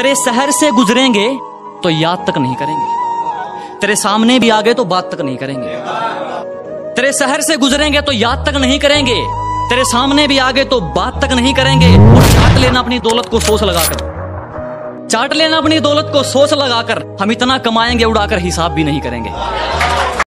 तेरे शहर से गुजरेंगे तो याद तक नहीं करेंगे, तेरे सामने भी आ गए तो बात तक नहीं करेंगे। तेरे शहर से गुजरेंगे तो याद तक नहीं करेंगे, तेरे सामने भी आ गए तो बात तक नहीं करेंगे। और चाट लेना अपनी दौलत को सोच लगाकर, चाट लेना अपनी दौलत को सोच लगाकर, हम इतना कमाएंगे उड़ाकर हिसाब भी नहीं करेंगे।